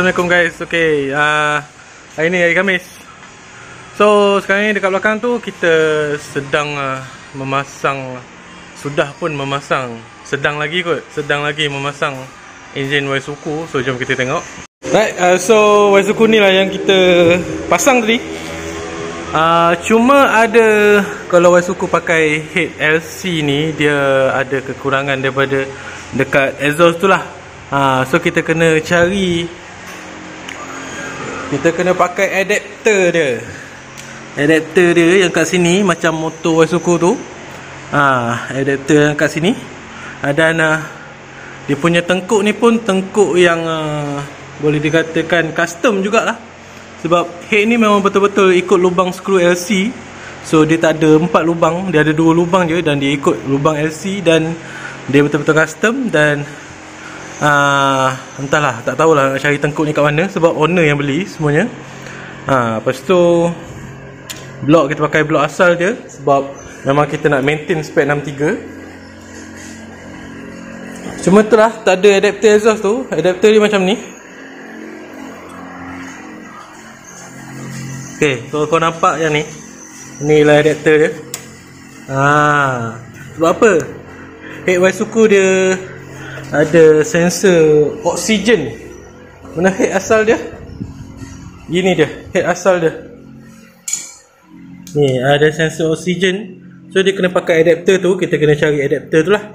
Assalamualaikum guys. Okay, hari ni hari Khamis. So sekarang ni dekat belakang tu kita sedang memasang, sudah pun memasang, sedang lagi memasang enjin Waisuku. So jom kita tengok. Right, so Waisuku ni lah yang kita pasang tadi. Cuma ada, kalau Waisuku pakai head LC ni, dia ada kekurangan daripada dekat exhaust tu lah. So kita kena cari, kita kena pakai adapter dia. Adapter dia yang kat sini, macam motor Waisuku tu. Adapter yang kat sini. Dan dia punya tengkuk ni pun tengkuk yang boleh dikatakan custom jugalah. Sebab head ni memang betul-betul ikut lubang skru LC. So dia tak ada 4 lubang, dia ada 2 lubang je. Dan dia ikut lubang LC dan dia betul-betul custom. Dan entahlah, tak tahulah nak cari tengkuk ni kat mana, sebab owner yang beli semuanya. Lepas tu blok kita pakai blok asal je, sebab memang kita nak maintain spek 63. Cuma tu lah, tak ada adapter exhaust tu. Adapter dia macam ni. Okay, so kau nampak yang ni, inilah adapter dia. Sebab apa? Head Waisuku dia ada sensor oksigen. Mana head asal dia? Gini dia, head asal dia. Ni ada sensor oksigen. So dia kena pakai adapter tu. Kita kena cari adapter tu lah.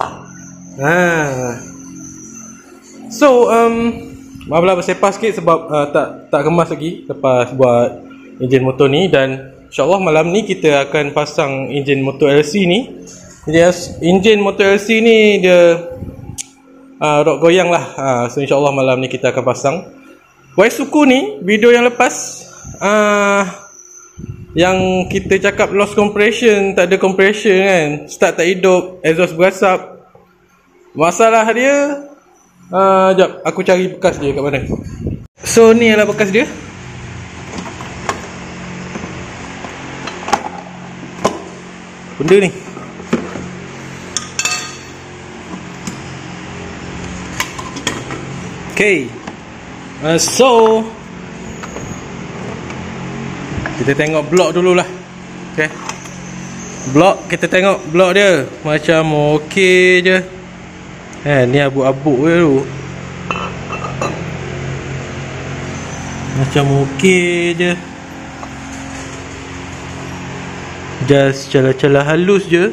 So maaflah bersepah sikit sebab tak kemas lagi lepas buat enjin motor ni. Dan insyaAllah malam ni kita akan pasang enjin motor LC ni. Jadi enjin motor LC ni dia rok goyang lah. So insyaAllah malam ni kita akan pasang. Waisuku ni, video yang lepas yang kita cakap lost compression, tak ada compression kan, start tak hidup, exhaust berasap. Masalah dia, jap aku cari bekas dia kat mana. So ni adalah bekas dia. Benda ni okay. So kita tengok blok dululah. Okay, blok, kita tengok blok dia macam okey je. Ni abuk-abuk je tu, macam okey je. Just celah-celah halus je.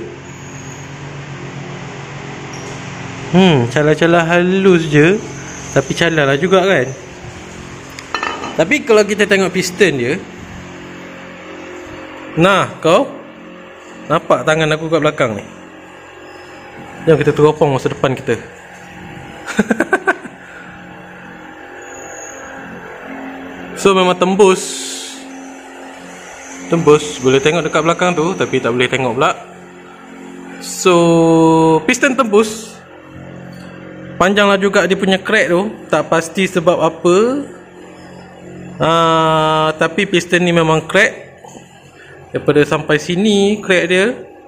Celah-celah halus je, tapi calar lah juga kan. Tapi kalau kita tengok piston dia, nah, kau nampak tangan aku kat belakang ni? Jom kita teropong masa depan kita. So memang tembus. Boleh tengok dekat belakang tu, tapi tak boleh tengok pula. So piston tembus. Panjang lah juga dia punya crack tu. Tak pasti sebab apa, tapi piston ni memang crack. Daripada sampai sini crack dia.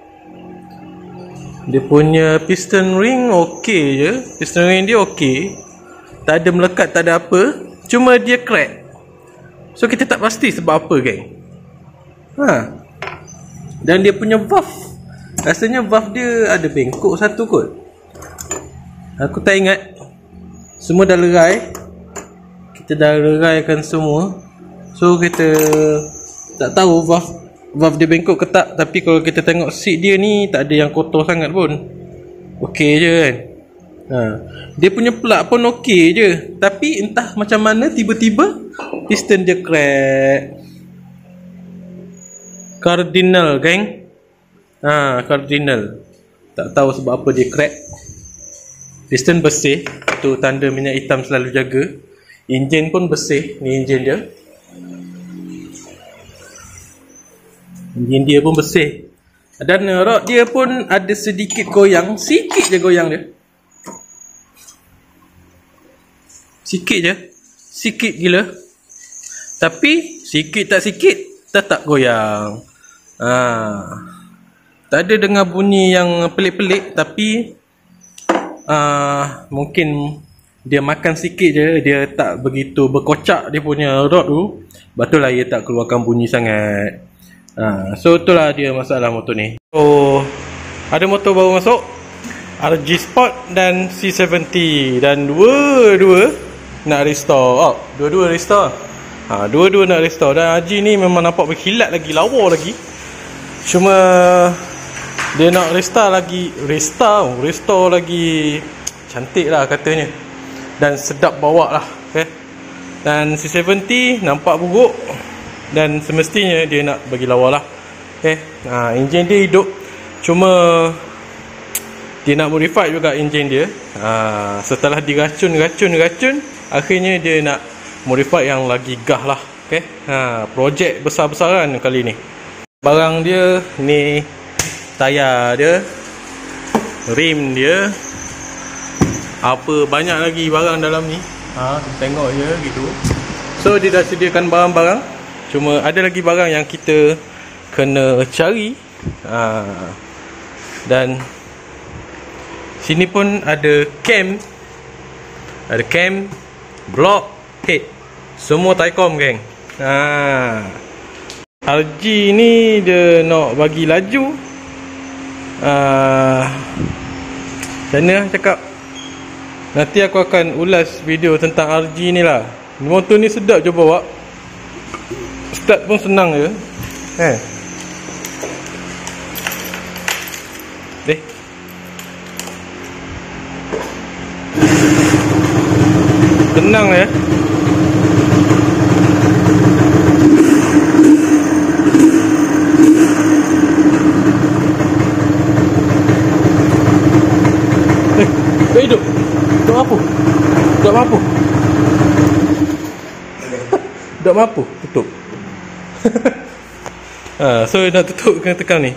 Dia punya piston ring okey je. Piston ring dia okey, tak ada melekat, tak ada apa. Cuma dia crack. So kita tak pasti sebab apa geng. Dan dia punya valve, rasanya valve dia ada bengkok satu kot. Aku tak ingat. Semua dah lerai. Kita dah leraikan semua. So kita tak tahu valve dia bengkok ke tak. Tapi kalau kita tengok seat dia ni, tak ada yang kotor sangat pun. Okey je kan. Dia punya plug pun okey je. Tapi entah macam mana tiba-tiba piston dia crack. Cardinal geng. Cardinal. Tak tahu sebab apa dia crack. Piston bersih, tu tanda minyak hitam selalu jaga. Enjin pun bersih. Ni enjin dia. Enjin dia pun bersih. Dan rod dia pun ada sedikit goyang. Sikit je goyang dia. Sikit je. Sikit gila. Tapi sikit tak sikit tetap goyang. Tak ada dengar bunyi yang pelik-pelik. Tapi mungkin dia makan sikit je, dia tak begitu berkocak dia punya rod tu. Sebab tu lah dia tak keluarkan bunyi sangat. So itulah dia masalah motor ni. So ada motor baru masuk, RG Sport dan C70, dan dua-dua nak restore. Dua-dua restore. Dua-dua nak restore. Dan RG ni memang nampak berkilat lagi, lawa lagi. Cuma dia nak restore lagi cantik lah katanya, dan sedap bawa lah. Dan C70 nampak buruk, dan semestinya dia nak bagi lawa lah. Enjin dia hidup, cuma dia nak modify juga enjin dia. Setelah diracun, akhirnya dia nak modify yang lagi gah lah. Projek besar-besaran kali ni. Barang dia ni, tayar dia, rim dia, apa banyak lagi barang dalam ni. Tengok je gitu. So dia dah sediakan barang-barang, cuma ada lagi barang yang kita kena cari. Dan sini pun ada cam, block, head, semua Taicom geng. RG ni dia nak bagi laju. Macam mana cakap, nanti aku akan ulas video tentang RG ni lah. Motor ni sedap je bawa, start pun senang je. Tenang ya. Hidup. Tak mampu tutup. So nak tutup kena tekan ni.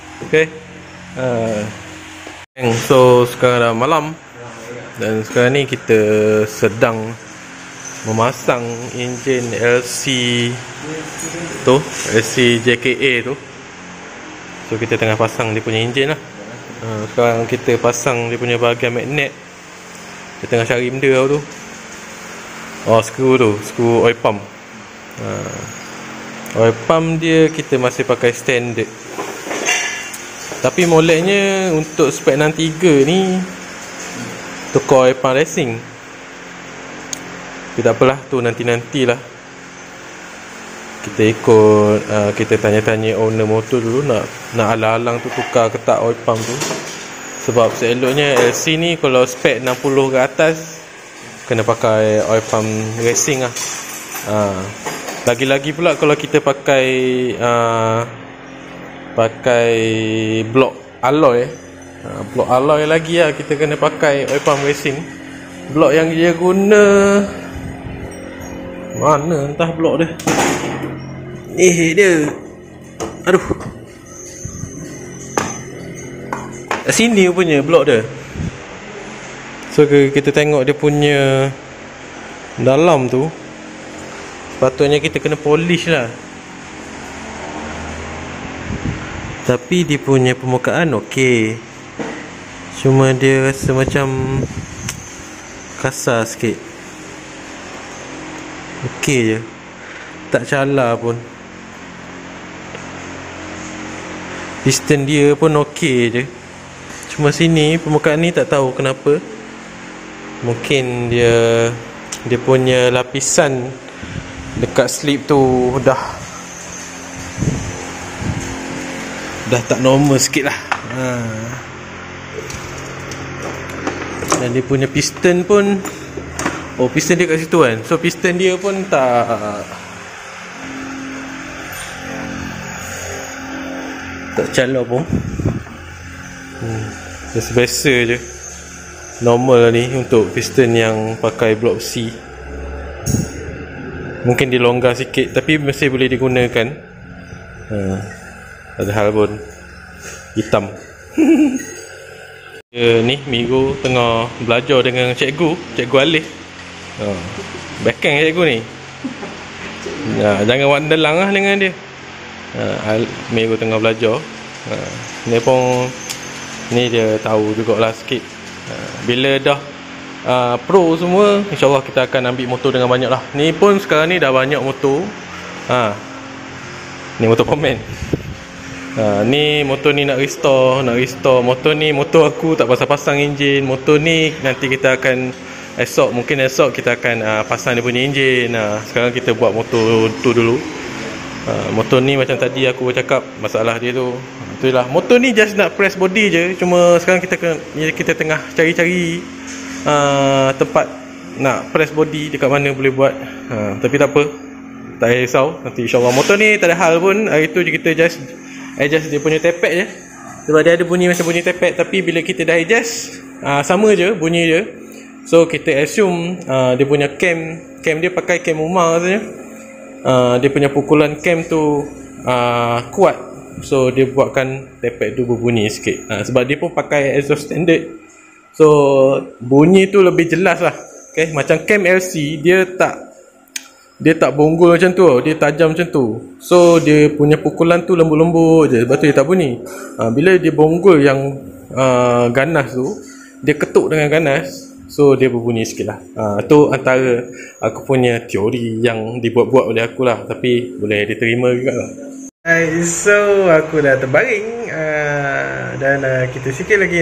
So sekarang dah malam, dan sekarang ni kita sedang memasang enjin LC tu, LC JKA tu. So kita tengah pasang dia punya enjin lah. Sekarang kita pasang dia punya bahagian magnet. Kita tengah cari benda tu. Skru oil pump. Oil pump dia kita masih pakai standard, tapi moleknya untuk spek 63 ni tukar oil pump racing. Tapi tak apalah, tu nanti-nantilah. Kita ikut, kita tanya-tanya owner motor dulu, nak alang-alang tu tukar ke tak oil pump tu. Sebab seeloknya LC ni kalau spek 60 ke atas kena pakai oil pump racing lah. Lagi-lagi pula kalau kita pakai blok alloy, blok alloy lagi lah, kita kena pakai oil pump racing. Blok yang dia guna mana entah blok dia. Dia aduh, sini punya blok dia. So kita tengok dia punya dalam tu, sepatutnya kita kena polish lah. Tapi dia punya permukaan okey, cuma dia rasa macam kasar sikit. Okey je, tak calar pun. Piston dia pun okey je, cuma sini permukaan ni tak tahu kenapa. Mungkin dia punya lapisan dekat slip tu dah tak normal sikit lah. Dan dia punya piston pun, piston dia kat situ kan. So piston dia pun tak calar pun. Just biasa je, normal lah ni untuk piston yang pakai blok C. Mungkin dia longgar sikit, tapi masih boleh digunakan. Padahal pun hitam. Ni Migo tengah belajar dengan cikgu Alif. Backhand cikgu ni. Jangan buat delang lah dengan dia. Migo tengah belajar. Ni pun, ni dia tahu jugalah sikit. Bila dah Pro semua, InsyaAllah kita akan ambil motor dengan banyak lah. Ni pun sekarang ni dah banyak motor. Ni motor komen. Ni motor ni nak restore. Motor ni motor aku tak pasang enjin. Motor ni nanti kita akan mungkin esok kita akan pasang dia punya enjin. Sekarang kita buat motor tu dulu. Motor ni macam tadi aku cakap masalah dia tu. Itulah. Motor ni just nak press body je. Cuma sekarang kita tengah cari-cari tempat nak press body dekat mana boleh buat. Tapi tak apa, tak payah risau. Nanti insyaAllah motor ni tak ada hal pun. Hari tu je kita just adjust dia punya tepek je. Sebab dia ada bunyi macam bunyi tepek. Tapi bila kita dah adjust, sama je bunyi je. So kita assume dia punya cam dia pakai cam Umar rasanya. Dia punya pukulan cam tu kuat. So dia buatkan tepek tu berbunyi sikit. Sebab dia pun pakai exhaust standard. So bunyi tu lebih jelas lah. Okay? Macam cam LC dia tak bonggol macam tu, dia tajam macam tu. So dia punya pukulan tu lembut-lembut je, sebab tu dia tak bunyi. Bila dia bonggol yang ganas tu, dia ketuk dengan ganas, so dia berbunyi sikit lah. Tu antara aku punya teori yang dibuat-buat oleh aku lah. Tapi boleh diterima juga lah. So aku dah terbaring, dan kita sikit lagi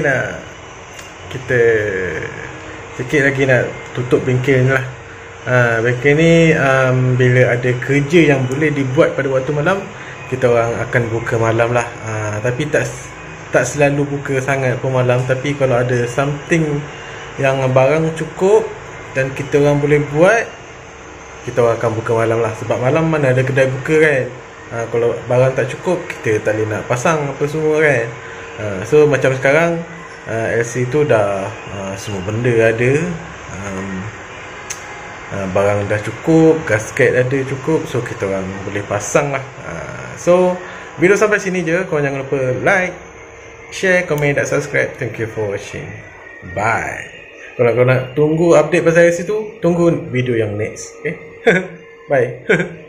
nak tutup bengkel ni lah. Bengkel ni bila ada kerja yang boleh dibuat pada waktu malam, kita orang akan buka malam lah. Tapi tak selalu buka sangat pun malam. Tapi kalau ada something yang barang cukup dan kita orang boleh buat, kita orang akan buka malam lah. Sebab malam mana ada kedai buka kan. Kalau barang tak cukup, kita tak boleh nak pasang apa semua kan. So macam sekarang LC tu dah semua benda ada, barang dah cukup, gasket ada cukup. So kita orang boleh pasang lah. So video sampai sini je. Korang jangan lupa like, share, komen dan subscribe. Thank you for watching. Bye. Kalau kau nak tunggu update pasal LC tu, tunggu video yang next. Okay. Bye.